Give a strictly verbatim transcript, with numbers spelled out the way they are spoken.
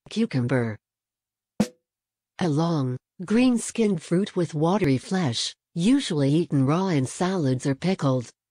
Cucumber. A long, green-skinned fruit with watery flesh, usually eaten raw in salads or pickled.